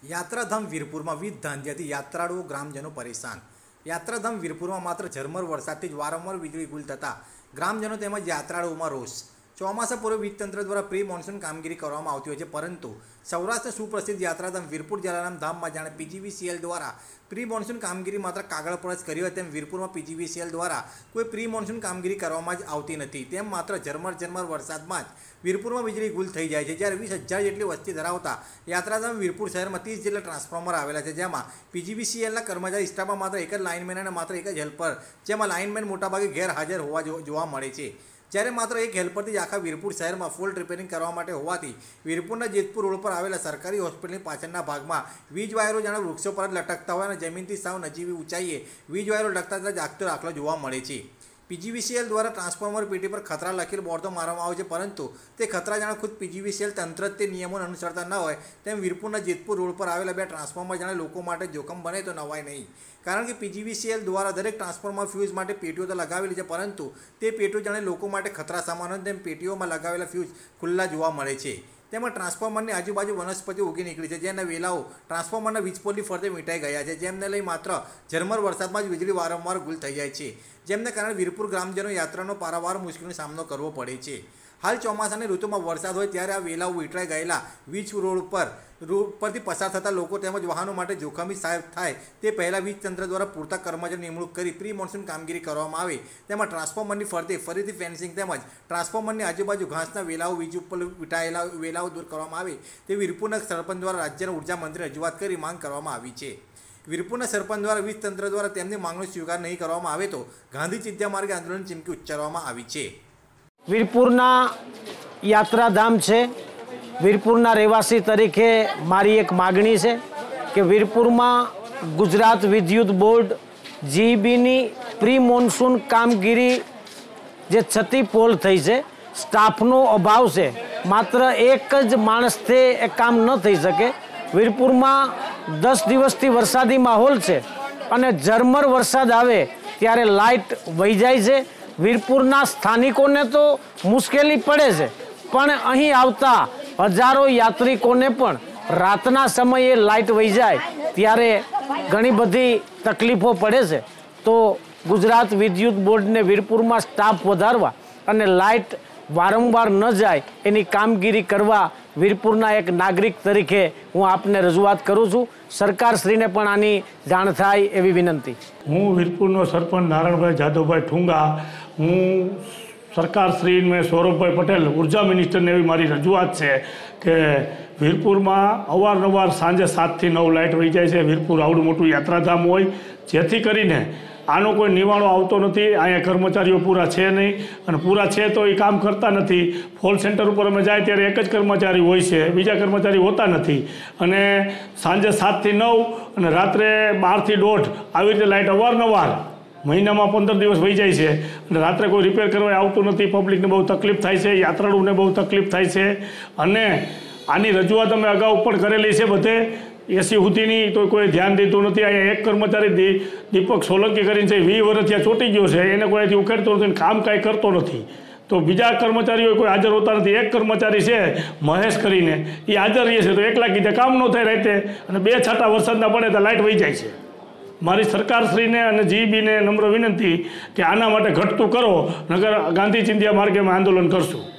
યાત્રાધામ વીરપુરમાં વિવિધ ધાંધિયાથી યાત્રાળુઓ ગ્રામજનો પરેશાન। યાત્રાધામ વીરપુરમાં માત્ર ઝરમર વરસાદથી જ વારંવાર વીજળી ગુલ થતાં ગ્રામજનો તેમજ યાત્રાળુઓમાં રોષ। ચોમાસા પૂર્વે વીજ તંત્ર દ્વારા પ્રી મોન્સૂન કામગીરી કરવામાં આવતી હોય છે, પરંતુ સૌરાષ્ટ્ર સુપ્રસિદ્ધ યાત્રાધામ વીરપુર જલારામ ધામમાં જાણે પીજીવીસીએલ દ્વારા પ્રી મોન્સૂન કામગીરી માત્ર કાગળ પર જ કરી હોય તેમ વીરપુરમાં પીજીવીસીએલ દ્વારા કોઈ પ્રી મોન્સૂન કામગીરી કરવામાં જ આવતી નથી। તેમ માત્ર ઝરમર વરસાદમાં જ વીરપુરમાં વીજળી ગુલ થઈ જાય છે। જ્યારે 20,000 જેટલી વસ્તી ધરાવતા યાત્રાધામ વીરપુર શહેરમાં 30 જેટલા ટ્રાન્સફોર્મર આવેલા છે, જેમાં પીજીવીસીએલના કર્મચારી સ્ટાફમાં માત્ર એક જ લાઇનમેન અને માત્ર એક જ હેલ્પર, જેમાં લાઇનમેન મોટાભાગે ગેરહાજર હોવા જોવા મળે છે। જ્યારે માત્ર એક હેલ્પરથી જ આખા વીરપુર શહેરમાં ફોલ્ટ રિપેરિંગ કરવા માટે હોવાથી વીરપુરના જેતપુર રોડ પર આવેલા સરકારી હોસ્પિટલની પાછળના ભાગમાં વીજ વાયરો જાણે વૃક્ષો પર જ લટકતા હોય અને જમીનથી સાવ નજીવી ઊંચાઈએ વીજ વાયરો લટકતા જાગતો દાખલો જોવા મળે છે। પીજીવીસીએલ દ્વારા ટ્રાન્સફોર્મર પેટી પર ખતરા લખેલ બોર્ડ તો મારવામાં આવે છે, પરંતુ તે ખતરા જાણે ખુદ પીજીવીસીએલ તંત્ર જ તે નિયમોને અનુસરતા ન હોય તેમ વીરપુરના જેતપુર રોડ પર આવેલા 2 ટ્રાન્સફોર્મર જાણે લોકો માટે જોખમ બને તો નવાય નહીં। કારણ કે પીજીવીસીએલ દ્વારા દરેક ટ્રાન્સફોર્મર ફ્યુઝ માટે પેટીઓ તો લગાવેલી છે, પરંતુ તે પેટીઓ જાણે લોકો માટે ખતરા સામાન હોય તેમ પેટીઓમાં લગાવેલા ફ્યુઝ ખુલ્લા જોવા મળે છે। તેમાં ટ્રાન્સફોર્મરની આજુબાજુ વનસ્પતિ ઉગી નીકળી છે, જેના વેલાઓ ટ્રાન્સફોર્મરના વીજપોલની ફરતે મીટાઈ ગયા છે, જેમને લઈ માત્ર ઝરમર વરસાદમાં જ વીજળી વારંવાર ગુલ થઈ જાય છે, જેમને કારણે વીરપુર ગ્રામજનો યાત્રાનો પારાવાર મુશ્કેલીનો સામનો કરવો પડે છે। હાલ ચોમાસાની ઋતુમાં વરસાદ હોય ત્યારે આ વેલાઓ વીંટળાઈ ગયેલા વીજ રોડ પરથી પસાર થતા લોકો તેમજ વાહનો માટે જોખમી સાબિત થાય તે પહેલાં વીજ તંત્ર દ્વારા પૂરતા કર્મચારીની નિમણૂક કરી પ્રી મોન્સૂન કામગીરી કરવામાં આવે, તેમાં ટ્રાન્સફોર્મરની ફરતે ફરીથી ફેન્સિંગ તેમજ ટ્રાન્સફોર્મરની આજુબાજુ ઘાસના વેલાઓ વીજ ઉપર વીંટાયેલા વેલાઓ દૂર કરવામાં આવે તે વીરપુરના સરપંચ દ્વારા રાજ્યના ઉર્જા મંત્રીને રજૂઆત કરી માંગ કરવામાં આવી છે। વીરપુરના સરપંચ દ્વારા વીજ તંત્ર દ્વારા તેમની માંગનો સ્વીકાર નહીં કરવામાં આવે તો ગાંધી ચિંધ્યા માર્ગે આંદોલન ચીમકી ઉચ્ચારવામાં આવી છે। વીરપુરના યાત્રાધામ છે। વીરપુરના રહેવાસી તરીકે મારી એક માગણી છે કે વીરપુરમાં ગુજરાત વિદ્યુત બોર્ડ જીઈબીની પ્રી મોન્સૂન કામગીરી જે છતી પોલ થઈ છે, સ્ટાફનો અભાવ છે, માત્ર એક જ માણસથી એ કામ ન થઈ શકે। વીરપુરમાં 10 દિવસથી વરસાદી માહોલ છે અને ઝરમર વરસાદ આવે ત્યારે લાઇટ વહી જાય છે। વીરપુરના સ્થાનિકોને તો મુશ્કેલી પડે છે, પણ અહીં આવતા હજારો યાત્રિકોને પણ રાતના સમયે લાઇટ વહી જાય ત્યારે ઘણી બધી તકલીફો પડે છે। તો ગુજરાત વિદ્યુત બોર્ડને વીરપુરમાં સ્ટાફ વધારવા અને લાઇટ વારંવાર ન જાય એની કામગીરી કરવા વીરપુરના એક નાગરિક તરીકે હું આપને રજૂઆત કરું છું। સરકારશ્રીને પણ આની જાણ થાય એવી વિનંતી। હું વીરપુરનો સરપંચ નારાયણભાઈ જાદવભાઈ ઠુંગા, હું સરકારશ્રી મેં સૌરભભાઈ પટેલ ઉર્જા મિનિસ્ટરને એવી મારી રજૂઆત છે કે વીરપુરમાં અવારનવાર સાંજે 7 થી 9 લાઇટ વહી જાય છે। વીરપુર આવડું મોટું યાત્રાધામ હોય, જેથી કરીને આનો કોઈ નિવાણો આવતો નથી। અહીંયા કર્મચારીઓ પૂરા છે નહીં, અને પૂરા છે તો એ કામ કરતા નથી। ફોલ સેન્ટર ઉપર અમે જાય ત્યારે એક જ કર્મચારી હોય છે, બીજા કર્મચારી હોતા નથી, અને સાંજે 7 થી 9 અને રાત્રે 12 થી 1:30 આવી રીતે લાઇટ અવારનવાર મહિનામાં 15 દિવસ વહી જાય છે, અને રાત્રે કોઈ રિપેર કરવા આવતું નથી। પબ્લિકને બહુ તકલીફ થાય છે, યાત્રાળુઓને બહુ તકલીફ થાય છે, અને આની રજૂઆત અમે અગાઉ પણ કરેલી છે બધે એસી સુધીની, તો કોઈ ધ્યાન દેતું નથી। અહીંયા એક કર્મચારી દીપક સોલંકી કરીને છે, 20 વર્ષ ત્યાં ચોંટી ગયો છે, એને કોઈ ઉખેડતો નથી, કામ કાંઈ કરતો નથી। તો બીજા કર્મચારીઓ કોઈ હાજર હોતા નથી। એક કર્મચારી છે મહેશ કરીને, એ હાજર રહે છે, તો એકલા કીધે કામ ન થાય રાતે, અને 2 છાંટા વરસાદના પડે તો લાઇટ વહી જાય છે। મારી સરકારશ્રીને અને જીઈબીને નમ્ર વિનંતી કે આના માટે ઘટતું કરો, નગર ગાંધી ચિંધ્યા માર્ગે અમે આંદોલન કરશું।